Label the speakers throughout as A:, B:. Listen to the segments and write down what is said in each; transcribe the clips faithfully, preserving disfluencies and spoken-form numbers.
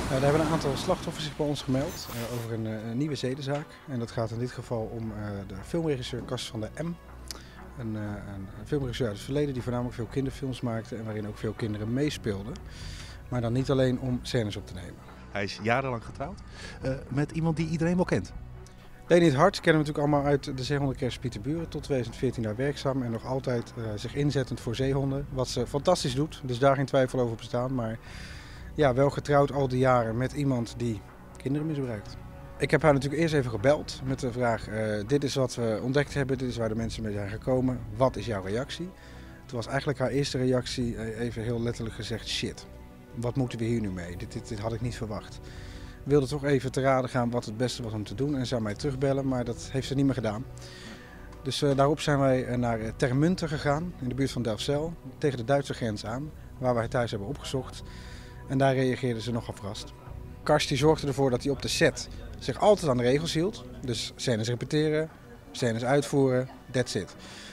A: Uh, er hebben een aantal slachtoffers zich bij ons gemeld uh, over een, uh, een nieuwe zedenzaak. En dat gaat in dit geval om uh, de filmregisseur Cas van der M. Een, uh, een filmregisseur uit het verleden die voornamelijk veel kinderfilms maakte en waarin ook veel kinderen meespeelden. Maar dan niet alleen om scènes op te nemen.
B: Hij is jarenlang getrouwd uh, met iemand die iedereen wel kent.
A: Leni het Hart kennen we natuurlijk allemaal uit de Zeehondenkerk Pieterburen, tot tweeduizend veertien daar werkzaam en nog altijd uh, zich inzettend voor zeehonden. Wat ze fantastisch doet, dus daar geen twijfel over bestaan. Maar ja, wel getrouwd al die jaren met iemand die kinderen misbruikt. Ik heb haar natuurlijk eerst even gebeld met de vraag, uh, dit is wat we ontdekt hebben, dit is waar de mensen mee zijn gekomen, wat is jouw reactie? Toen was eigenlijk haar eerste reactie uh, even heel letterlijk gezegd, shit, wat moeten we hier nu mee? Dit, dit, dit had ik niet verwacht. Ik wilde toch even te raden gaan wat het beste was om te doen en zou mij terugbellen, maar dat heeft ze niet meer gedaan. Dus uh, daarop zijn wij uh, naar uh, Termunten gegaan, in de buurt van Delfzijl, tegen de Duitse grens aan, waar wij thuis hebben opgezocht. En daar reageerden ze nogal verrast. Kars die zorgde ervoor dat hij op de set zich altijd aan de regels hield. Dus scènes repeteren, scènes uitvoeren, that's it.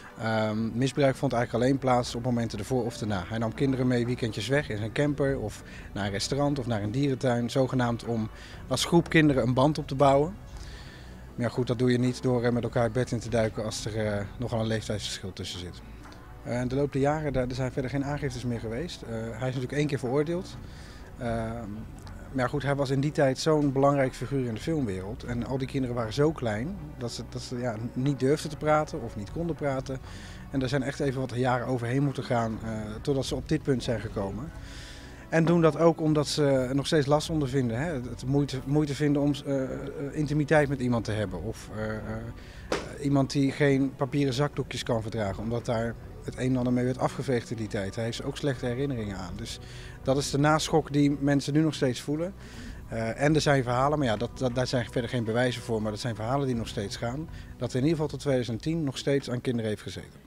A: Um, misbruik vond eigenlijk alleen plaats op momenten ervoor of erna. Hij nam kinderen mee weekendjes weg in zijn camper of naar een restaurant of naar een dierentuin. Zogenaamd om als groep kinderen een band op te bouwen. Maar ja, goed, dat doe je niet door met elkaar het bed in te duiken als er uh, nogal een leeftijdsverschil tussen zit. Uh, in de loop der jaren daar, er zijn verder geen aangiftes meer geweest. Uh, hij is natuurlijk één keer veroordeeld. Uh, maar ja, goed, hij was in die tijd zo'n belangrijk figuur in de filmwereld. En al die kinderen waren zo klein dat ze, dat ze ja, niet durfden te praten of niet konden praten. En daar zijn echt even wat jaren overheen moeten gaan uh, totdat ze op dit punt zijn gekomen. En doen dat ook omdat ze nog steeds last ondervinden. Hè? Het moeite, moeite vinden om uh, intimiteit met iemand te hebben. Of uh, uh, iemand die geen papieren zakdoekjes kan verdragen. Omdat daar het een en ander mee werd afgeveegd in die tijd. Hij heeft ook slechte herinneringen aan. Dus dat is de naschok die mensen nu nog steeds voelen. Uh, en er zijn verhalen, maar ja, dat, dat, daar zijn verder geen bewijzen voor. Maar dat zijn verhalen die nog steeds gaan. Dat hij in ieder geval tot tweeduizend tien nog steeds aan kinderen heeft gezeten.